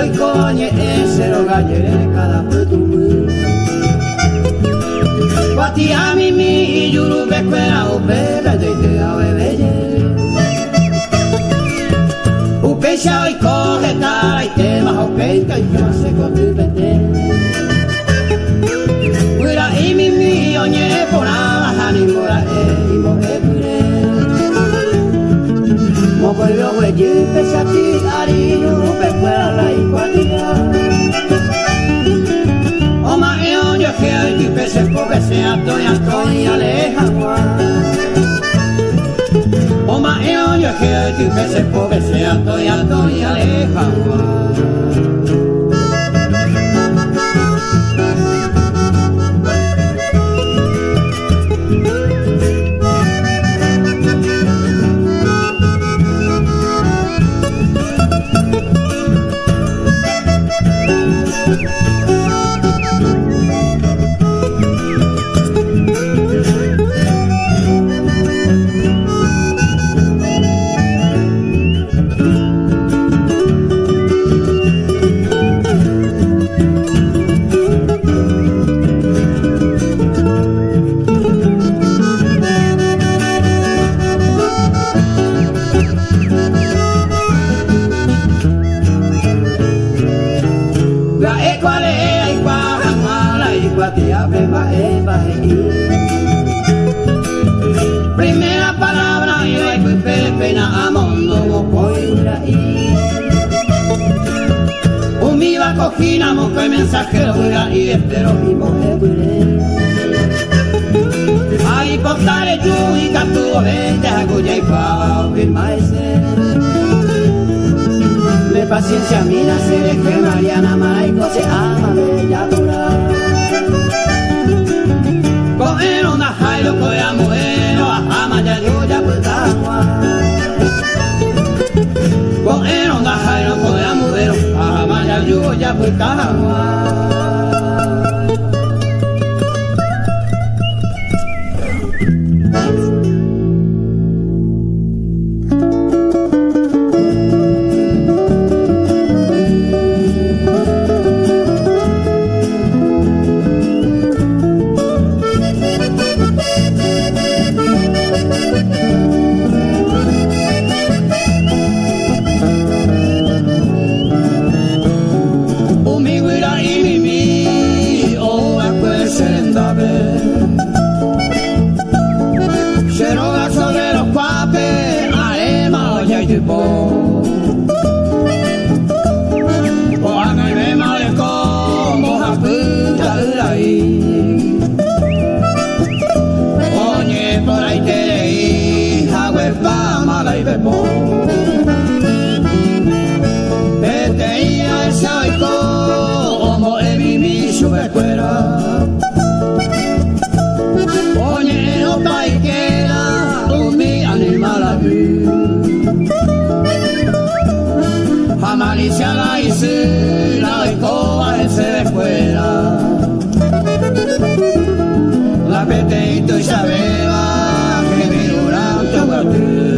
yo y coñe ese lo gallere cada putumu. Guati a mi y yuru bequera o bebe de idea bebeye. Upesha y coge cara y tema o peita y ya se cotubete. Uira y mi oñe por abajo ni mora y moje. Mogo yo voy a ti ariño bequera la igualdía. Oma yo que hay que se pobre sea toy aleja. Oma yo que hay que se pobre sea toy aleja. Primera palabra y la pena a mundo un viva cojina moca y mensajero y espero mi mujer. Ay postare tú y captuvo vente a cuya y pa firmaese. De paciencia mira se deje Mariana Maico se ama bella dura. Coger una jailo que ya muero a ama ya yo ya putagua. Coger una jailo que ya muero a ama ya yo ya putagua. Malicia la hice, la escoba ese de fuera. La peteito y sabeba que me dura tu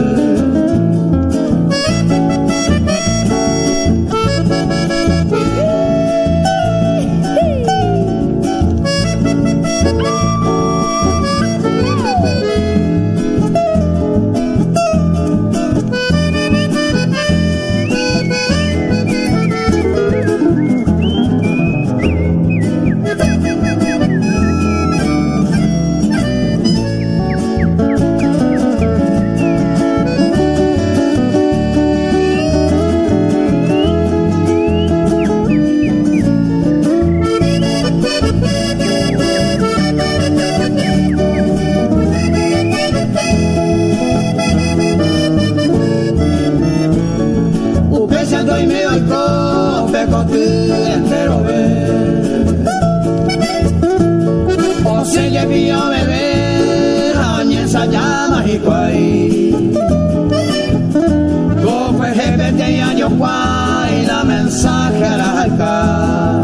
la mensajera acá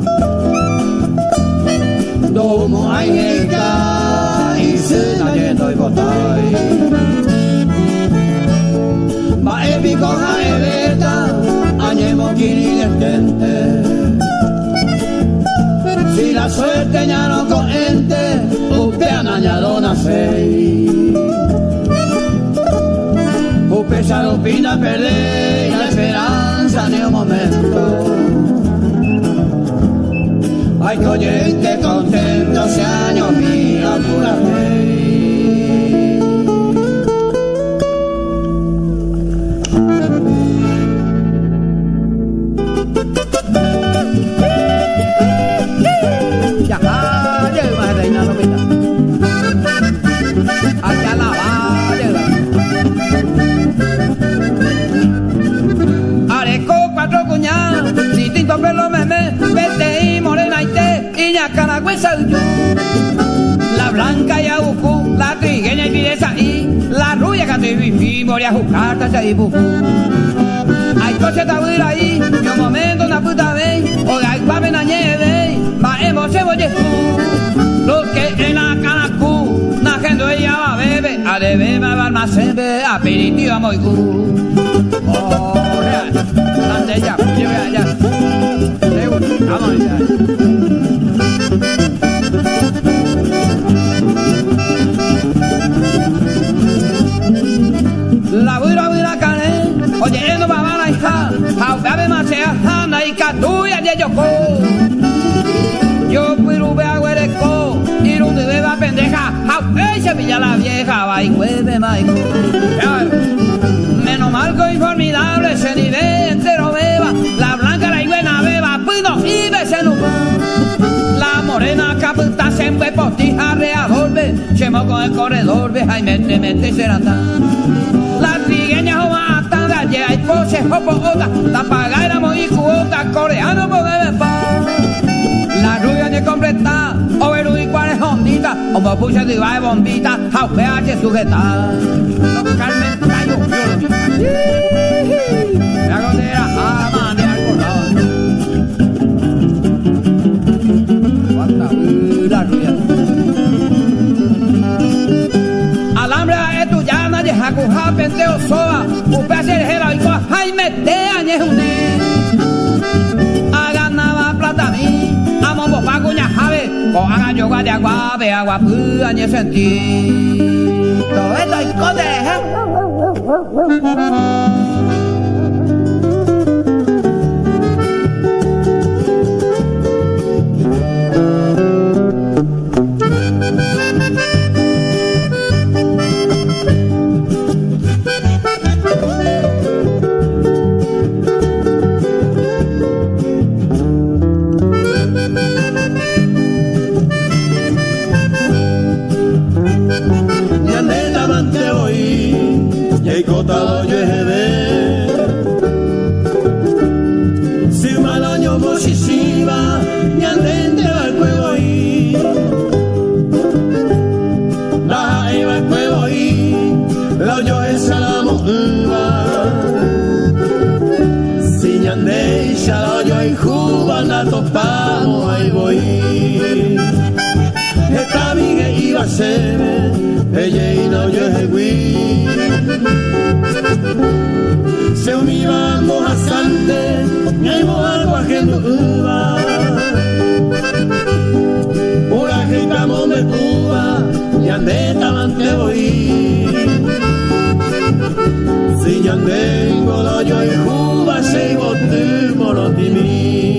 domo hay y se la lleno y botai va épico a evita añemo kiri nacer. O pesar opina perder la esperanza ni un momento. Ay, que oyente contento se años mira pura fe. La blanca y abucú, la trigueña y pireza y la rubia que te viví, moria jucarta se dibujú. Hay cosas de ahí, y un momento una puta vez, o de ahí va la nieve, va hemos cebollejú. Lo que en la canacú, la gente ella va a beber, a de beber va a almacén, aperitivo muy gu. Oh, real, ande ya, lleve allá. Vamos allá. La buira cane, oye no va a hija, aunque me sea hana y catuya de yoko. Yo puedo ver a huereco, y no me beba pendeja, aunque se pilla la vieja, va y hueve maico. Menos mal que formidable se nivel entero beba, la blanca la buena beba, puido y bese no la morena caputa siempre postija readorbe, se mo con el corredor, ve y mete seranda. La trigueña jova atada, ya hay pose, jopo oda, la pagaira muy cuota, coreano por beber pa. La rubia de completa, o el y cuál es hondita, o me puse de iba de bombita, a UPH sujeta. No, Carmen, tallo, yo la condera, jamás de alcoholado. Cuánta la rubia. Alambre es tu llana, de jacuja, penteo, soa, UPH el gela, y con Jaime de Añejuné. Aganaba plata a mí. Amo pago ña jave, cojan yoga de agua, ve agua pura ni sentido. Todo esto es codeja. Topamos ahí voy. Esta amiga iba a ser ella y no yo es güey. Se uníbamos a Sante, y hay algo ajeno uva. Una gitamo me uva, y andé tamante voy. Si ya tengo lo yo y juba, se bote monotimi.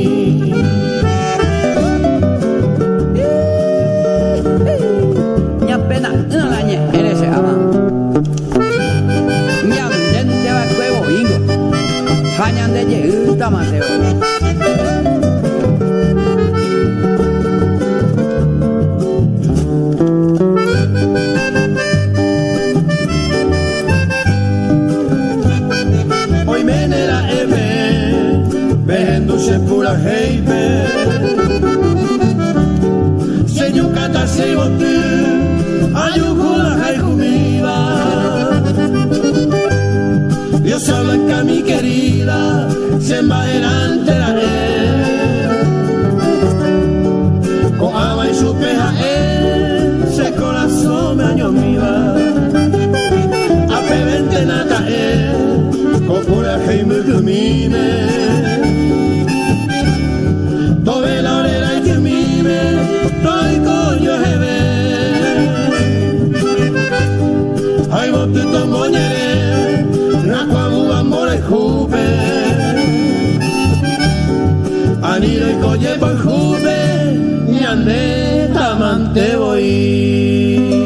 Hañan de lleguita Mateo. Hoy menera eve, venduse pura heipe. Señor cata se bote, ayucula jaijumiva. Dios blanca mi querida, se envaderante la con ama y su peja se corazón me año miva. A pebente nata con pura heime kumime. Tove la orera y kumime, toi coño jebe. bote tomoñere, Nacuamu amore jupe. Aniro y colle por jupe, y ande tamante voy.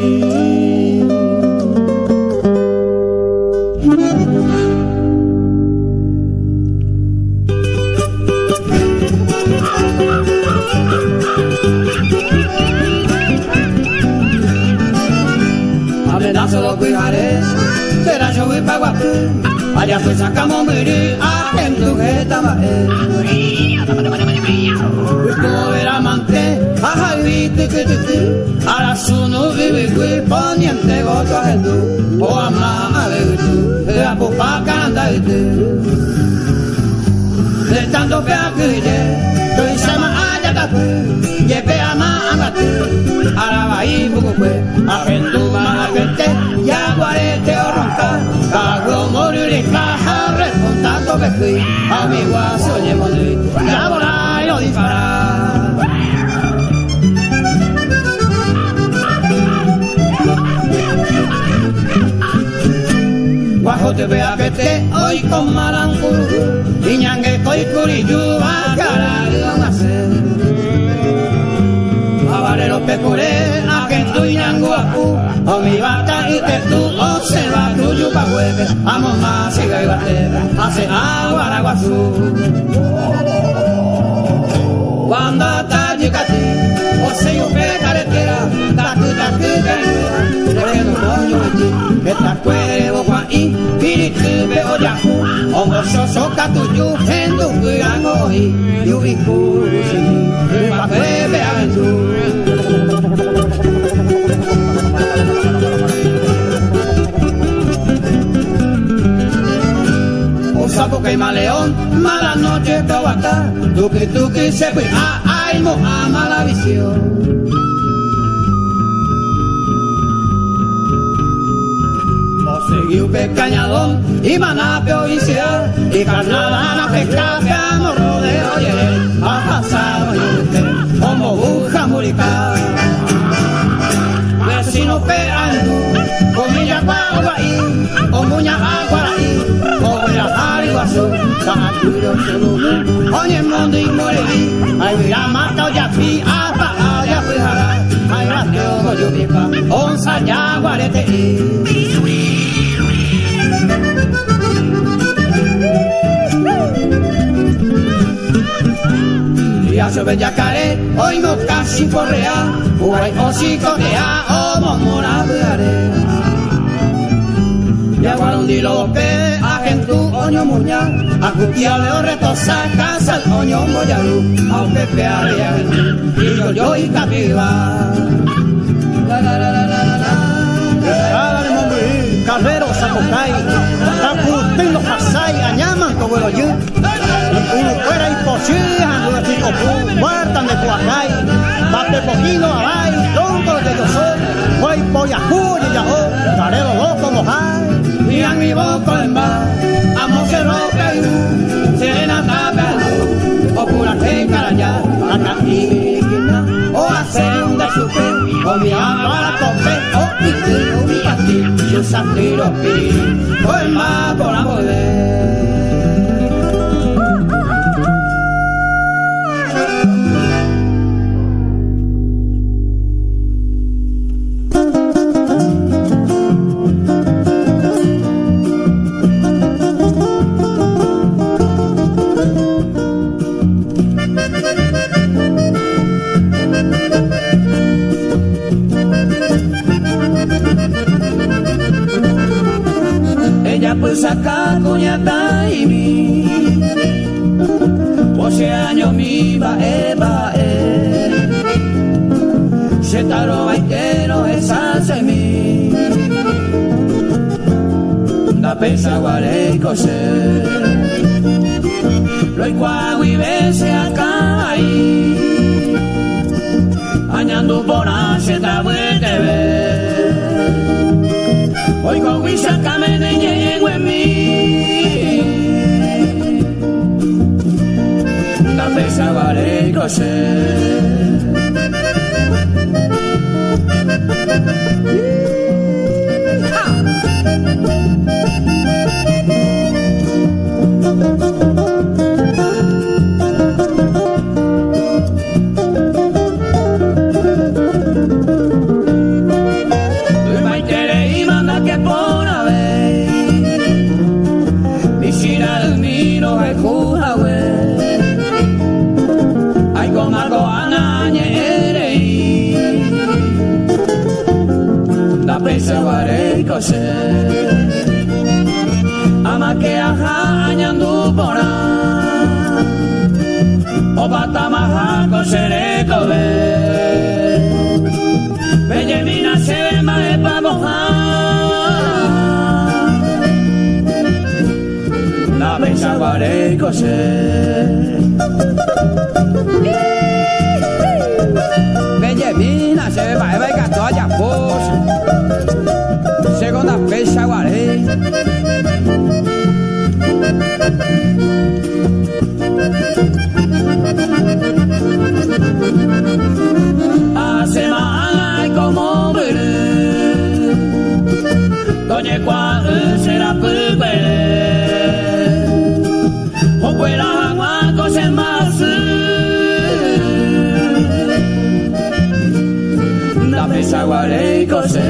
Amenazo lo cuidaré, será yo voy pa' Guapú, allá fue sacamos miri, a quien tu jeta maé. Como verá manque, ajá viste que te ahora su no vive y poniente goto a Jesús, o a mamá de tú, la pupa canta de tú. De tanto pea que ye, yo hice más allá tapu, ye pea más angate, ahora va y poco fue, a Jesús más gente, ya guarete o ronca, cago morir y caja, respondando que fui, a mi guaso ye morir, ya volar y lo disparar. Guajo te vea que te hoy con malancuru, y ñangue coi curillu, a cara de don hacer. Abarero pecuré, a que tu ñangu acu, o mi bata y que tú, o se va tuyo pa' hueve, a mamá siga y bate, hace agua la guazú. Cuando está yicati, o se yo pe carretera, tacu carretera, porque no coño de ti, esta cuervo guaí, piritu be oyaku, homo sosoka tuyu, hendu cuirango y ubicu, si, pa' bebe aventura. Sapo que maleón, mala noche cabata, tuki se fue, ay mo a mala visión. O seguiu pecañadón y manapeo y sea, y carnalana pesca que amo rodeo y ha pasado y usted, como buja murica. Vecinos peando, comilla guagua ahí, o muña agua ahí, o vera guaso, Tamacuro solo, oye mundo y moreví, ay mira mata ya fi, apa ya fui jara, ay rateo goyo pipa, onza ya guarete ya se ve yacaré, hoy no casi porrea, uay o si cotea, o momora buare. Ya guarundi lo pe, a gentu oño muña, a cutia leo retosa, casa el oño moyaru, a un pepe a gentu, y yo y capiva. La la la la la la la. de Mombuí, Calvero, Zapocay, Taputino, Pasay, Añaman, Cogueroyú, uno fuera imposible, ando de Chico, muertan de Cuacay, Bate Poquino, Alay, Tronco de yo soy, voy por Yacú, y Yahó, Tarero loco, mojay. Y a mi boca en bar, amo se roca y serena tapelo, o pura que caraya, a catina, o hacer un de su fe, o mi ama a la cope, o mi pati, yo santiro pi, o el mar por la poder. Pues sacar cuñata y mi, Ose año mi va se taro baitero esa semi, da pesa guare cose, lo igual vive se acá ahí, añando por se ta vuete ver. Hoy con Wisa Kame de Ñego en mí, la pesa vale coser. viaja añandu porá o batamaja cosereco ve Bellemina se ve más pa mojar la besa guare cose Bellemina se ve más que toalla pos segunda besa guare hace mal como ver doña cuál será pupere o fuera agua cose más la pesa guare cose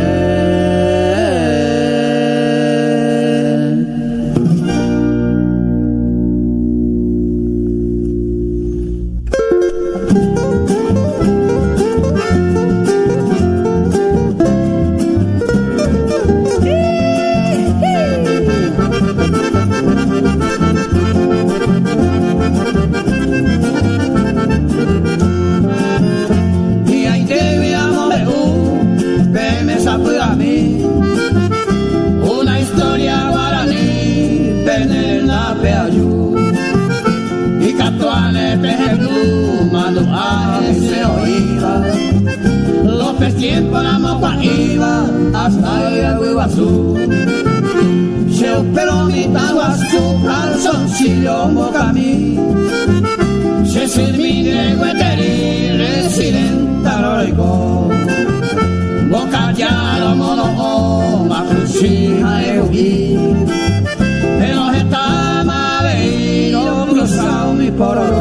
una historia guaraní penela peayu y catuane pejeru mando a ese oiva López tiempo la mopa iba hasta el Guiguazú se operó mi taguazú calzoncillo mocamí se sirvi de gueteri residenta lorico boca ya lo mono ma crucina e ugi e no está mave yo cruzao mi pororo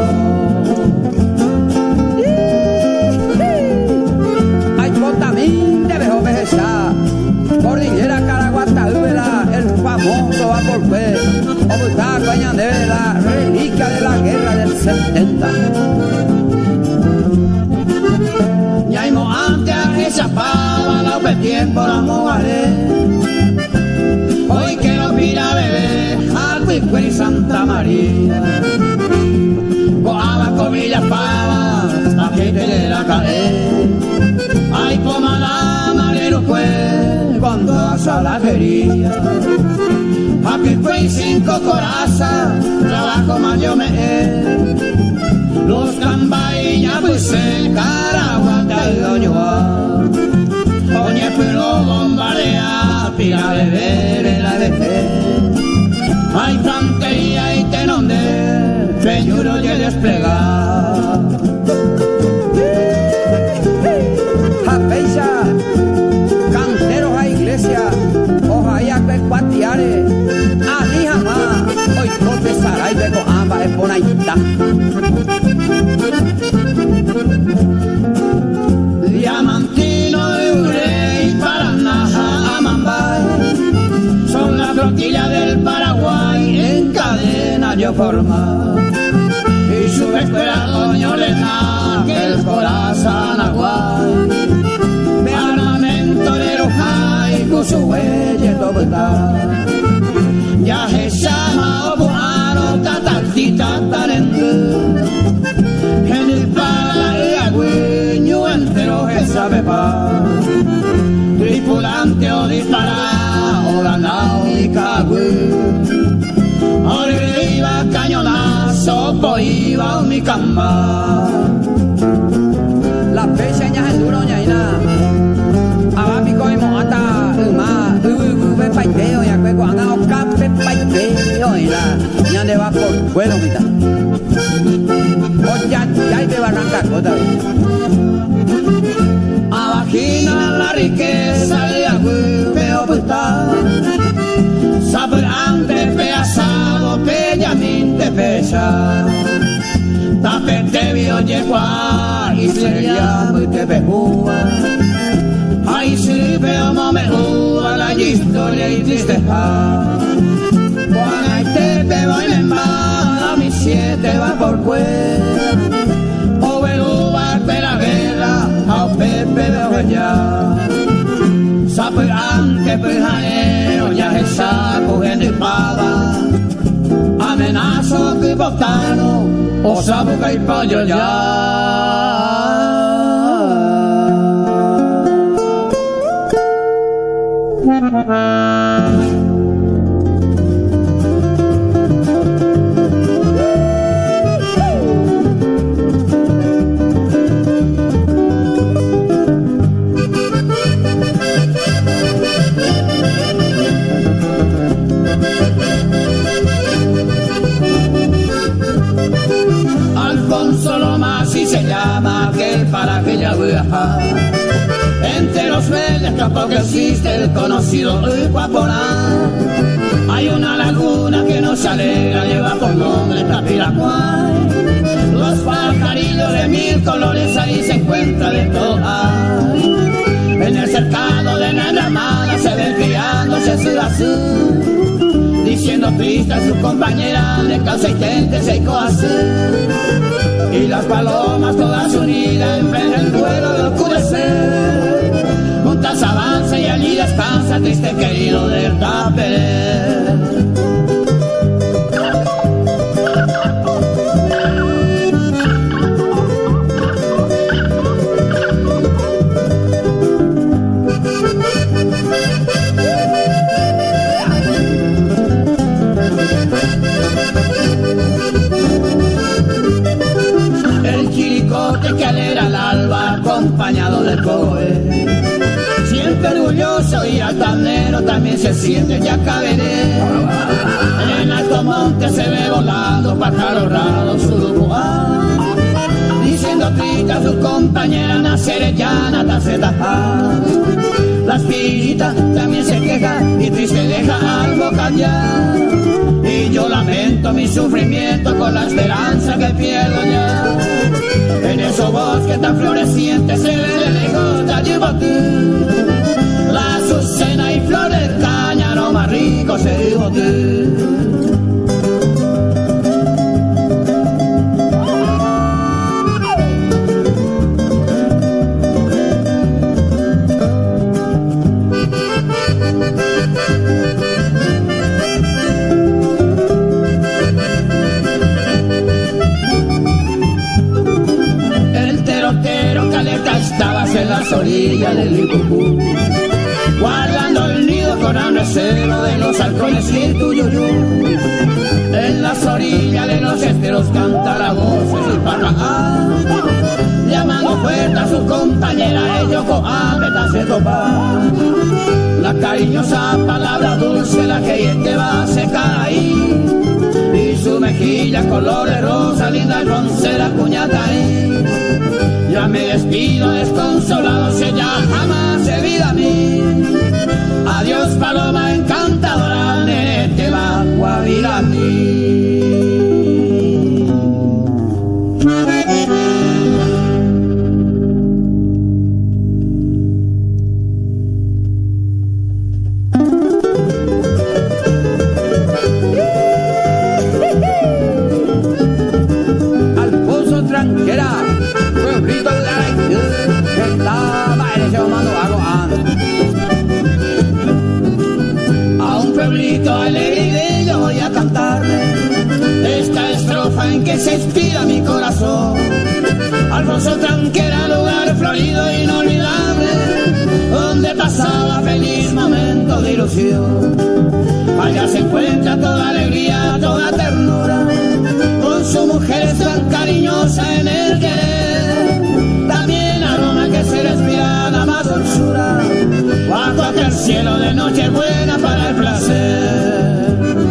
ay botamín de vejo vejeza cordillera Caraguata Úbela el famoso Acolpé Obutá Cañandela reliquia de la guerra del 70 Yaimo antes a esa pava la ope tiempo la mojaré hoy quiero pira bebé Jacuicue y Santa María Coaba comillas pava la gente de la cae ay coma la marero fue cuando a la quería Jacuicue y 5 corazas trabajo más yo me los cambaíñas pues el Caraguata y Doñoa oye pero bombardea pira beber la bebé hay frontería y tenonde peñuro y desplegar Japeixa canteros a iglesia ojalá que cuatiare ali jamás hoy cote saray beco amba es ponaita Diamantino, Eurey, Paraná, Amambay son las flotillas del Paraguay en cadena yo forma y su escuela doño Lena que el corazón aguay me armamento de Rojay con su huella todo está ya se llama Obuano tatatita tarendu en el pala y agüeño entero que sabe pa tripulante o disparado o ganado y cagüe arriba cañonazo po iba mi cama la pecha ña es duro ñaina abapico y moata ma ve paiteo ya que cuando o café paiteo y la ña de va por vuelo mita o ya te barranca cota abajina la riqueza de agüeo puta saber antes peazado peñamín te pesa tapete vio yegua y sería muy te pejúa ay si veo momejúa la historia y tristeja cuando hay te pego y me embala mi 7 va por cuera o veluba de la guerra a Pepe de ya saber antes pejanero ya se saco en el pava botano, o sabuca y pollo ya. Alfonso Lomas y se llama aquel para que ya viaja. Entre los verdes tampoco existe el conocido Guaporán. Hay una laguna que nos alegra, lleva por nombre Tapiracuay. Los pajarillos de mil colores ahí se encuentran de todas. En el cercado de la ramada se ve criándose su azul, diciendo triste a su compañera de causa y tente se coazú. Y las palomas todas unidas emprenden el vuelo de oscurecer. Juntas avanza y allí descansa triste querido del Taperé. Que alegra el alba acompañado de cohe. Siempre orgulloso y altanero también se siente Yacaberé. En alto monte se ve volando pájaro raro Surubuá, diciendo triste a su compañera Nacerellana Tacetajá. La espirita también se queja y triste deja algo callar. Y yo lamento mi sufrimiento con la esperanza que pierdo ya. En esos bosques tan florecientes se ve de lejos Tallibotú. La azucena y flor de cáñamo más rico se dijo tú. En las orillas del Licupú, guardando el nido con el recelo de los halcones y el tuyuyú. En las orillas de los esteros canta la voz del Parraá, llamando fuerte a su compañera el Yocoame Tacetopa. La cariñosa palabra dulce la que va a secar ahí, y su mejilla color de rosa linda Alfonsera cuñata ahí. Ya me despido desconsolado, si ella jamás se vida a mí. Adiós paloma encantadora, nene, te va a vivir a ti. Alfonso Tranquera, pueblito de la que estaba en ese momento a un pueblito alegre y bello voy a cantarle esta estrofa en que se inspira mi corazón. Alfonso Tranquera, lugar florido e inolvidable, donde pasaba feliz momento de ilusión. Allá se encuentra toda alegría, toda ternura, con su mujer tan cariñosa en el querer. También aroma que se respira, la más dulzura, bajo aquel cielo de noche buena para el placer.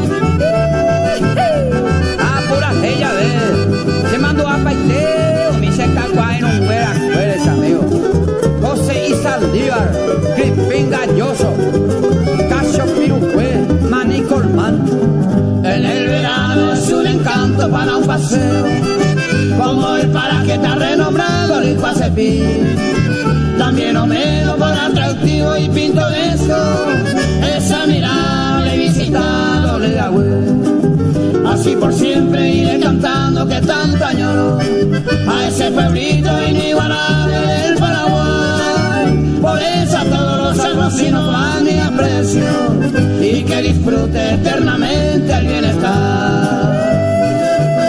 Ah, pura ella ve, se mandó a paiteo, mi se cacua en un fuera, eres amigo. José y Saldívar, Crispín Galloso, Casio Pirujue, Maní Colmán. En el verano es un encanto para un paseo, como el paraje tan renombrado el Iguacepí. También Homero por atractivo y pintoresco, es admirable visitarlo de Agüe. Así por siempre iré cantando que tanto añoro a ese pueblito inigualable del Paraguay. Por eso a todos los arrocinos van mi aprecio y que disfrute eternamente el bienestar.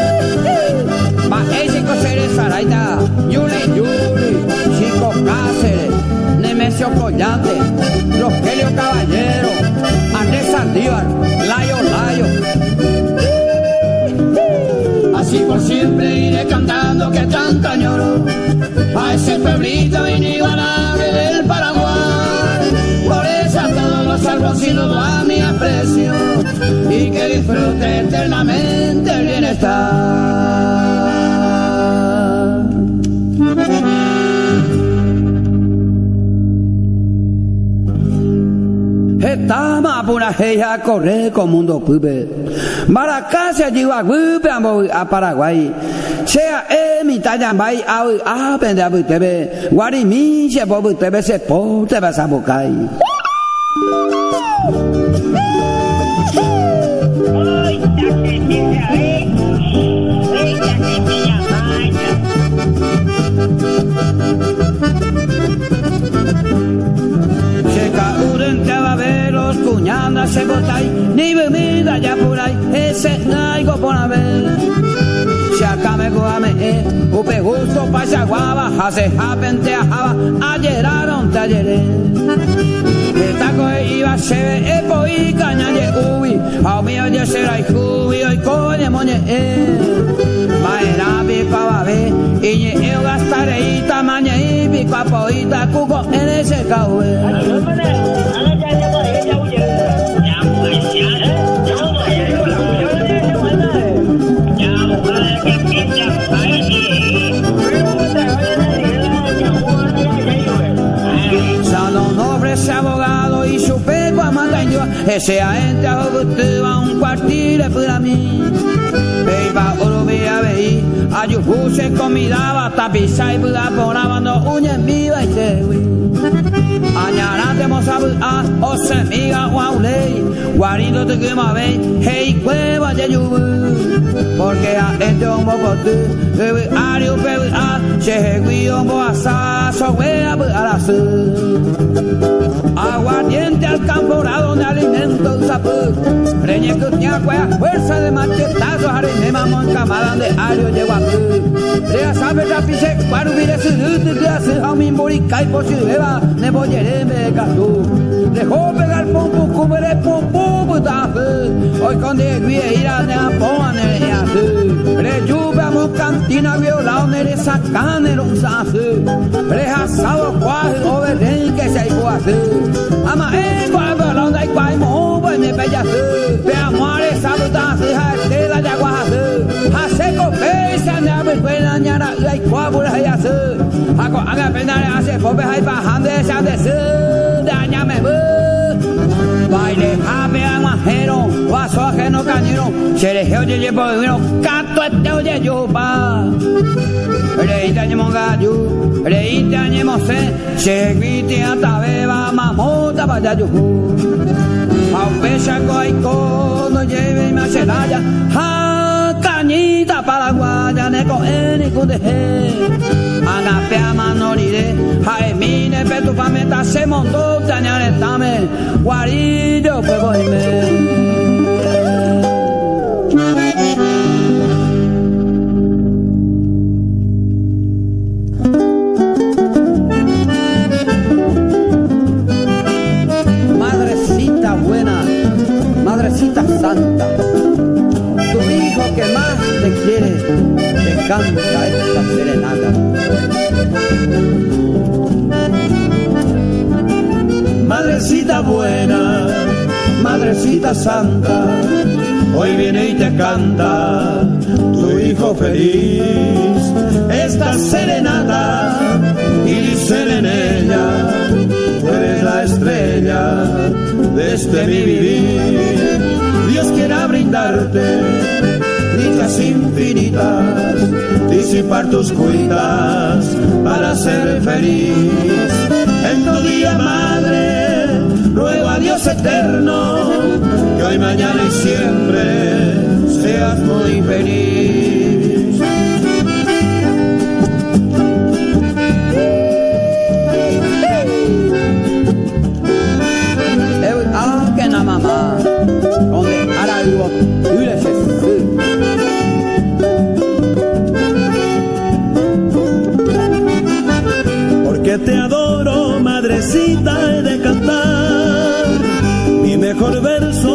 Ignacio Collante, Rogelio Caballero, Andrés Saldívar, Layo. Así por siempre iré cantando que tanto añoro a ese pueblito inigualable del Paraguay. Por eso a todos los algoncinos va mi aprecio y que disfrute eternamente el bienestar. Estamos a pura ella correr con mundo pupe. Maracá se lleva a Paraguay. Sea mi talla vai a pende a butebe. Guarimí se po butebe se po te vas a bocai. Cuñanda se botai, ni bebida ya por ahí, ese naigo por haber. Se acame guame, upe gusto pa' chaguaba, hace japente a java, ayeraron talleré. Taco iba se ve, epo y caña ye ubi, a mío ye será y cubi, hoy coñe moñe, maera pico a babe, y ye eu gastareita, maña y pico a poita, cuco en ese caue. Ese abogado y su peco a mandaño, ese agente a un cuartil para mí. Peipa urubia veí, a yuhu se comidaba, tapizá y puda ponaba no uña en viva y tehui. Añarante mosabu a o semiga guaulei, guarido te quema vei, hey cueva de yubu. Porque a este un bocotu, bebe ariu bebe a, se guío boasa, so wea a la su. Aguardiente al camporado de alimento sapu, preñe que tenía fuerza de machetazos, harine mamón camada de ario de guapu. Rea sabe rapiche, guarubire su lute, de hace a mi morica y por si beba, ne boyere me gatu. Dejó pegar pompu, cubere pompu, putafe, hoy con de guía de apón en el yasu. Rejuve mo cantina violao nere sacane un sasu, rehasado cuaje, overrey que se iguasu. Ama guabalão da Iguaimon, vai me pedaço. Pe amore sabuta se hatela de aguaço. Haseco peisa ne abuela nyara ai quabura hayaço. Ago aga penare ase pobe hai pa hande sa desu. Daña me baile abe amajero, vaso ajeno cañero. Sergio de llevo vino cato este de yuba. Reite añemo gallo, reite añemo se grite a tabeba mamota vaya yuhu. Aupecha coico no lleve más celaya, ha cañita paraguaya neco eni kundeje. Anapea manoride, jaemine petupameta se montó tañaretame, guarillo peboime. Madrecita santa, tu hijo que más te quiere, te canta esta serenata. Madrecita buena, madrecita santa, hoy viene y te canta tu hijo feliz. Esta serenata y dicen en ella, tú eres la estrella de este mi vivir. Dios quiera brindarte dichas infinitas, disipar tus cuitas para ser feliz. En tu día, madre, ruego a Dios eterno que hoy, mañana y siempre seas muy feliz. Mamá, donde hará algo, porque te adoro, madrecita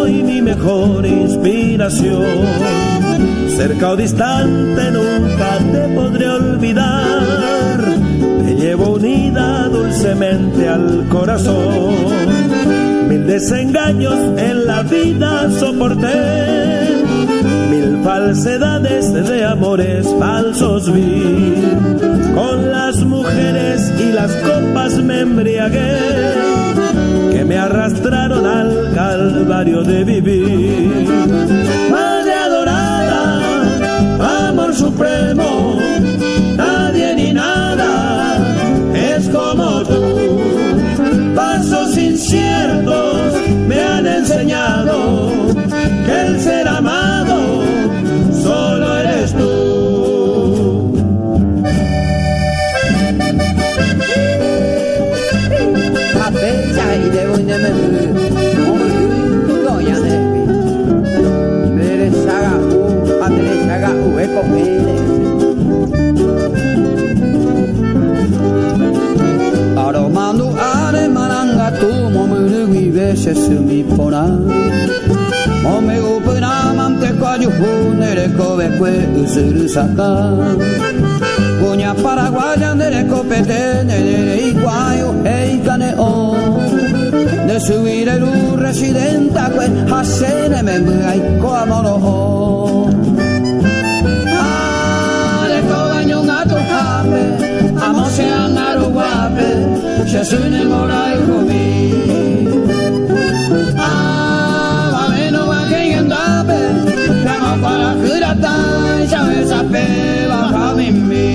y mi mejor inspiración. Cerca o distante nunca te podré olvidar, te llevo unida dulcemente al corazón. Mil desengaños en la vida soporté, mil falsedades de amores falsos vi. Con las mujeres y las copas me embriagué, que me arrastraron al calvario de vivir. Madre adorada, amor supremo, nadie ni nada es como tú. Pasos inciertos me han enseñado que el ser amado solo eres tú. Aromando are maranga tu momurugui vese sumipona Mome upura mante kwayu funere kobe kwe usuru saka Punya paraguaya nere kopete nere iguayo heikane o De subire lu residenta kwe hasene me muai koamoro o Ale kobanyo ngato hape Amose angaru guape Shasune morai komi Ameno wa kengendape Kamo para kurata Shawe sape wa kamimi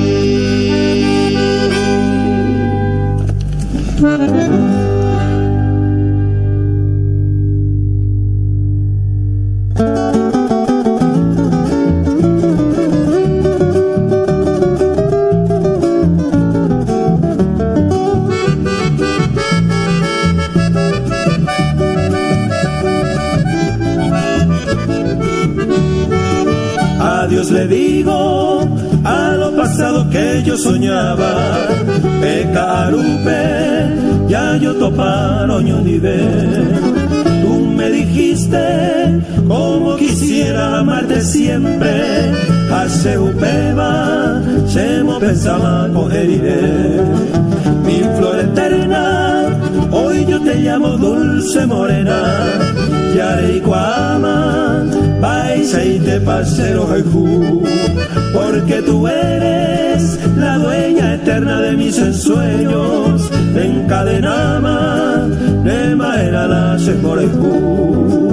Adiós le digo a lo pasado que yo soñaba, Pekarupe, ya yo toparo ñonive. Tú me dijiste como quisiera amarte siempre, hace upeba, semo pensaba cogerire. Mi flor eterna, hoy yo te llamo dulce morena, Yareikuama, Baisa y te pasero haiku, porque tú eres la dueña eterna de mis ensueños, encadenama, de maera la semoreku.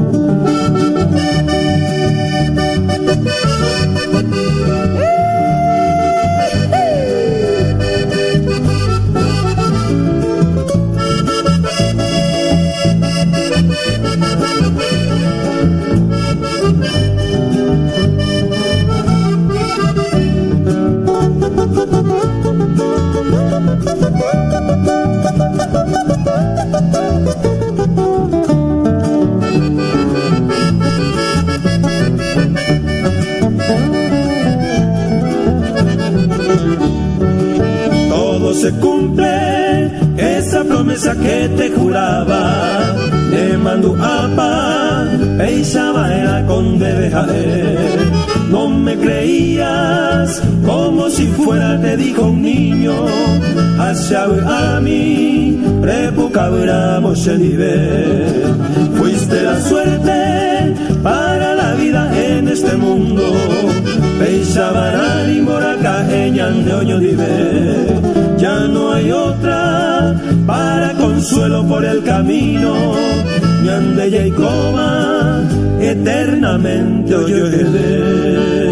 Se cumple esa promesa que te juraba, te mando apa, pensaba era con debejaer. No me creías, como si fuera te dijo un niño, hacia a mí, repucabramos el nivel. Fuiste la suerte para la vida en este mundo, pensaba ni moraca eñan de oño nivel. Ya no hay otra para consuelo por el camino, ñande y coma eternamente oye.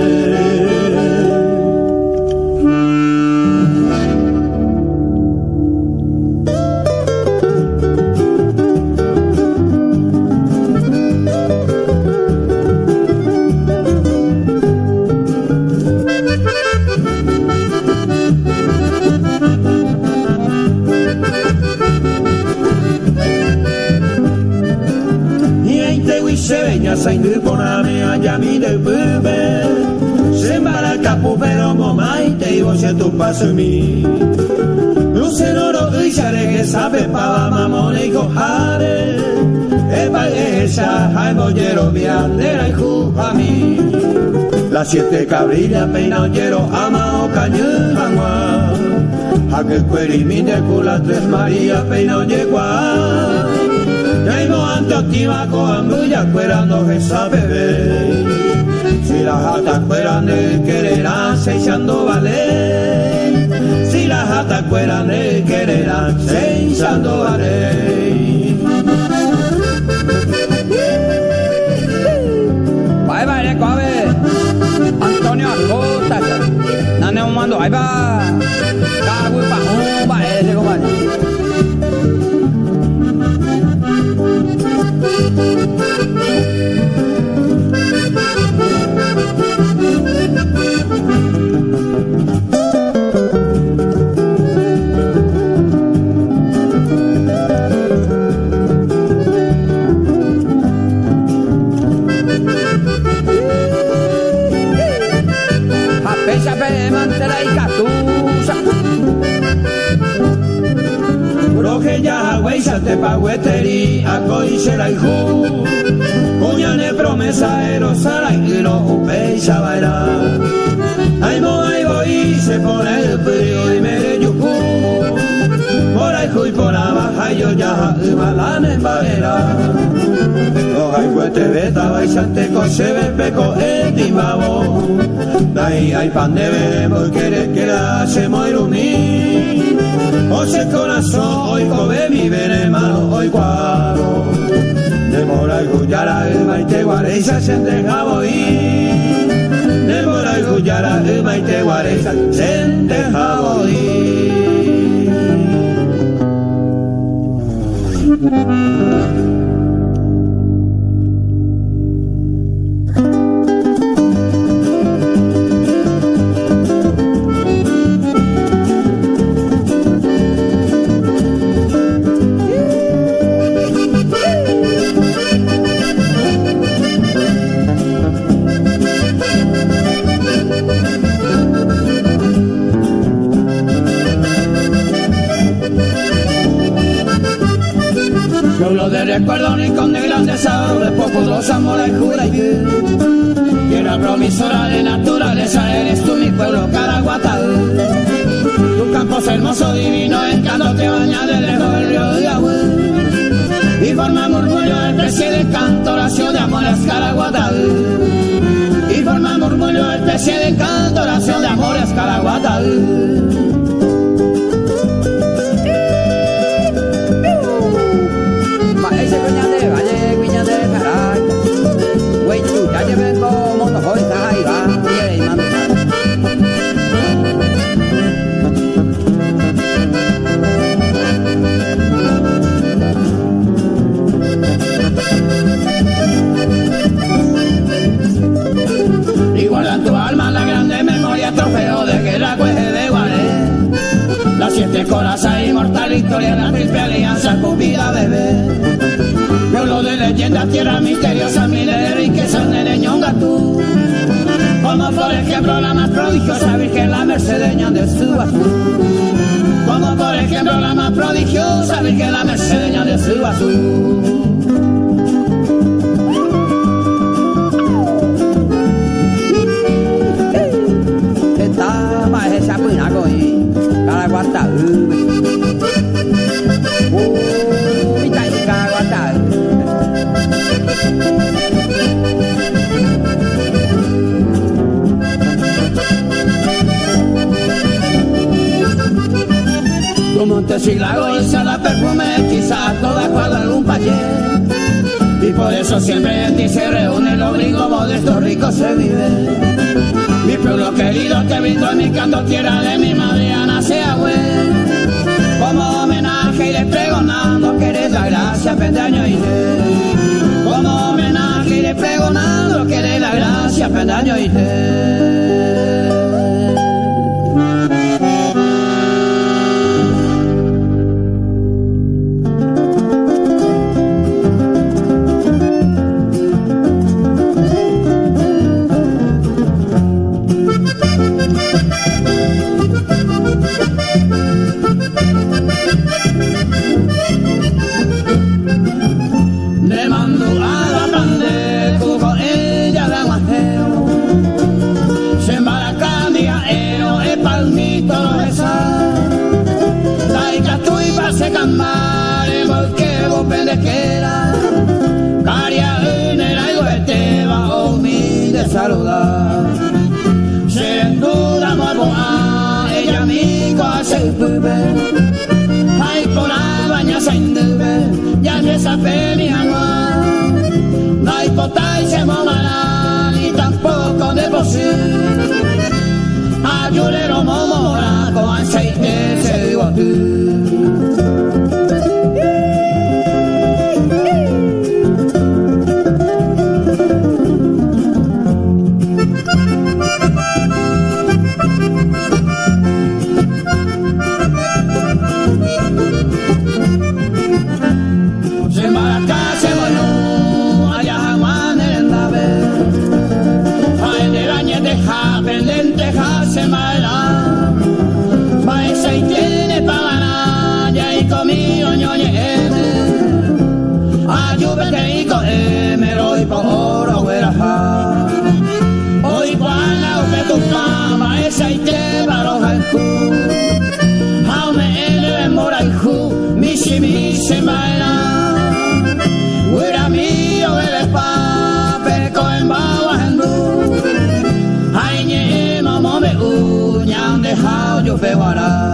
Saindu poname allá mi de bebé, sembara capo pero momai te ibo se tu paso en mí. Lucenoro y xare que sabe pava mamone y cojare, esa, hay bollero, viandera y jujamí. Las 7 cabrillas peinan yero, ama o cañón, agua. Aquel cuerimite con las 3 Marías peinan yegua. Yaimo ante activa con bulla cuerando esa bebé. Si las jatas cueran de quererán, se echando vale. Si las jatas cueran de quererán, se echando vale. Bye bye, Kobe. Antonio Acosta. Nane un mando, bye bye. Cago y pajón, bye, ese compadre. Te pagueteri a coixera y ju Cuñane promesa erosara y lo upeisa baila Ay voy se pone el frío y me yuju Por ahí y por abajo yo ya malane barera Los hay cuete beta baixante se ve peco el timabo Dai hay pan de bebo quiere que la se moirumi Ose corazón hoy come mi hermano hoy cuadro Demora y guyara el maite guareza se entregaba y Demora y guyara el maite guareza se entregaba y recuerdo ni con de grandes ahora pocos los amores jura y tierra promisora de naturaleza eres tú mi pueblo Caraguatá tu campo es hermoso divino encanto te baña de lejos el río de agua y forma murmullo el precio del canto oración de amores Caraguatá y forma murmullo el precio del canto oración de amores Caraguatá. Coraza inmortal, historia, la triple alianza con vida bebé. Pueblo de leyenda, tierra misteriosa, miles de riquezas de Leñonga tú. Como por ejemplo la más prodigiosa Virgen la Mercedeña de Suazú. Como por ejemplo la más prodigiosa Virgen la Mercedeña de Suazú. Esta más esa puina coí. Caraguatá, mi tai Caraguatá. Tu montes y lagos y sala perfume hechiza toda Guadalupe y por eso siempre en ti se reúnen los gringos modestos ricos se viven. Mi pueblo querido te brindo en mi canto tierra de mi madre Ana Seahue. Como homenaje iré pregonando que eres la gracia pendaño y te. Como homenaje iré pregonando que eres la gracia pendaño y te. be hay por la baña sin be ya se sabe mi agua no hay potai se momara ni tampoco de posible ayulero momora con aceite se digo tú. Hoy cuando me tocaba esa y te baroja el cu, jaume el mora el cu, mi se baila, huira mío el pape con baguando, ay ni mamá me uñan dejado yo peguara.